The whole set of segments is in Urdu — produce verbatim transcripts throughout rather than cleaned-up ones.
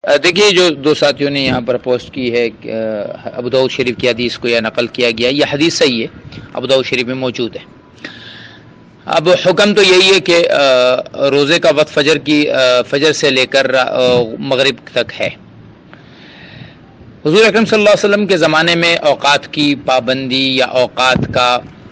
دیکھیے جو دو ساتھیوں نے یہاں پر پوسٹ کی ہے ابو داؤد شریف کی حدیث کو یا نقل کیا گیا، یہ حدیث صحیح ہے، ابو داؤد شریف میں موجود ہے۔ اب حکم تو یہی ہے کہ روزے کا وقت فجر کی فجر سے لے کر مغرب تک ہے۔ حضور اکرم صلی اللہ علیہ وسلم کے زمانے میں اوقات کی پابندی یا اوقات کا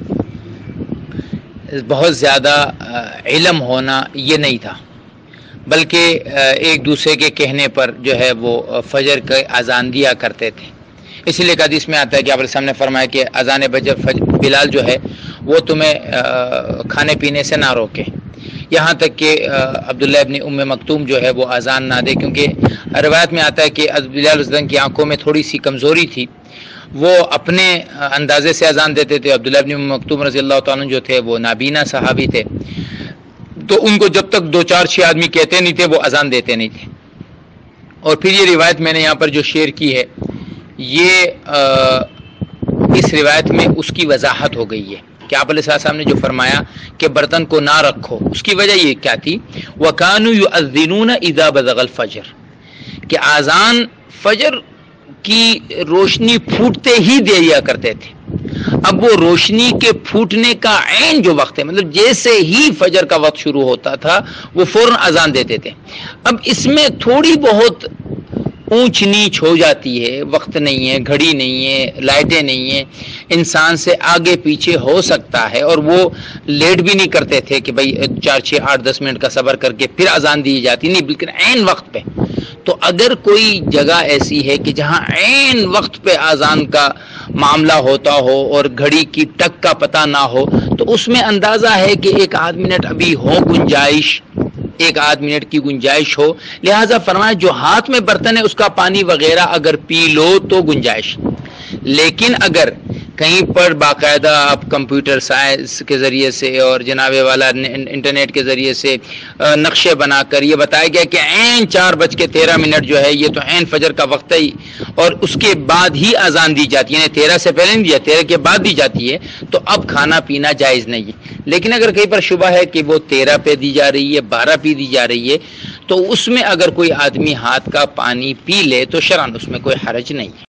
بہت زیادہ علم ہونا یہ نہیں تھا، بلکہ ایک دوسرے کے کہنے پر جو ہے وہ فجر کے اذان دیا کرتے تھے۔ اسی لیے حدیث میں آتا ہے کہ آپ نے فرمایا کہ اذان فجر بلال جو ہے وہ تمہیں کھانے پینے سے نہ روکے، یہاں تک کہ عبداللہ ابن ام مکتوم جو ہے وہ اذان نہ دے، کیونکہ روایت میں آتا ہے کہ بلال رضی اللہ عنہ کی آنکھوں میں تھوڑی سی کمزوری تھی، وہ اپنے اندازے سے اذان دیتے تھے۔ عبداللہ ابن ام مکتوم رضی اللہ تعالیٰ عنہ جو تھے وہ نابینا صحابی تھے، تو ان کو جب تک دو چار چھ آدمی کہتے نہیں تھے وہ اذان دیتے نہیں تھے۔ اور پھر یہ روایت میں نے یہاں پر جو شیئر کی ہے، یہ اس روایت میں اس کی وضاحت ہو گئی ہے کہ آپ علیہ السلام نے جو فرمایا کہ برتن کو نہ رکھو، اس کی وجہ یہ کیا تھی؟ وَكَانُوا يُؤَذِّنُونَ إِذَا بَزَغَ الْفَجْرِ، کہ اذان فجر کی روشنی پھوٹتے ہی دے دیا کرتے تھے۔ اب وہ روشنی کے پھوٹنے کا عین جو وقت ہے، مطلب جیسے ہی فجر کا وقت شروع ہوتا تھا وہ فوراً اذان دیتے تھے۔ اب اس میں تھوڑی بہت اونچ نیچ ہو جاتی ہے، وقت نہیں ہے، گھڑی نہیں ہے، لائٹیں نہیں ہیں، انسان سے آگے پیچھے ہو سکتا ہے، اور وہ لیٹ بھی نہیں کرتے تھے کہ بھائی چار چھ آٹھ دس منٹ کا صبر کر کے پھر اذان دی جاتی، نہیں، بالکل عین وقت پہ۔ تو اگر کوئی جگہ ایسی ہے کہ جہاں عین وقت پہ اذان کا معاملہ ہوتا ہو اور گھڑی کی ٹک کا پتہ نہ ہو، تو اس میں اندازہ ہے کہ ایک آدھ منٹ ابھی ہو گنجائش، ایک آدھ منٹ کی گنجائش ہو، لہٰذا فرمایا جو ہاتھ میں برتن ہے اس کا پانی وغیرہ اگر پی لو تو گنجائش۔ لیکن اگر کہیں پر باقاعدہ آپ کمپیوٹر سائنس کے ذریعے سے اور جناب والا انٹرنیٹ کے ذریعے سے نقشے بنا کر یہ بتایا گیا کہ عین چار بج کے تیرہ منٹ جو ہے یہ تو عین فجر کا وقت ہے اور اس کے بعد ہی اذان دی جاتی ہے، یعنی تیرہ سے پہلے نہیں دیا، تیرہ کے بعد دی جاتی ہے، تو اب کھانا پینا جائز نہیں ہے۔ لیکن اگر کہیں پر شبہ ہے کہ وہ تیرہ پہ دی جا رہی ہے، بارہ پہ دی جا رہی ہے، تو اس میں اگر کوئی آدمی ہاتھ کا پانی پی لے تو شرعاً اس میں کوئی حرج نہیں ہے۔